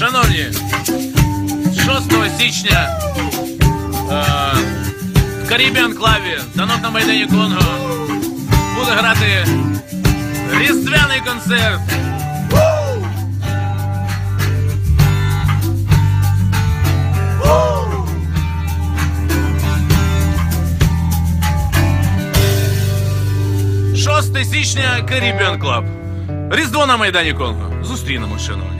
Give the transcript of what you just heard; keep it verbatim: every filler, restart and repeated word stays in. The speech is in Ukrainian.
Шановні, шостого січня е, в Карібі Анклаві, танок на Майдані Конго, буде грати різдвяний концерт. шостого січня Caribbean Club. Різдво на Майдані Конго. Зустрінемо, шановні.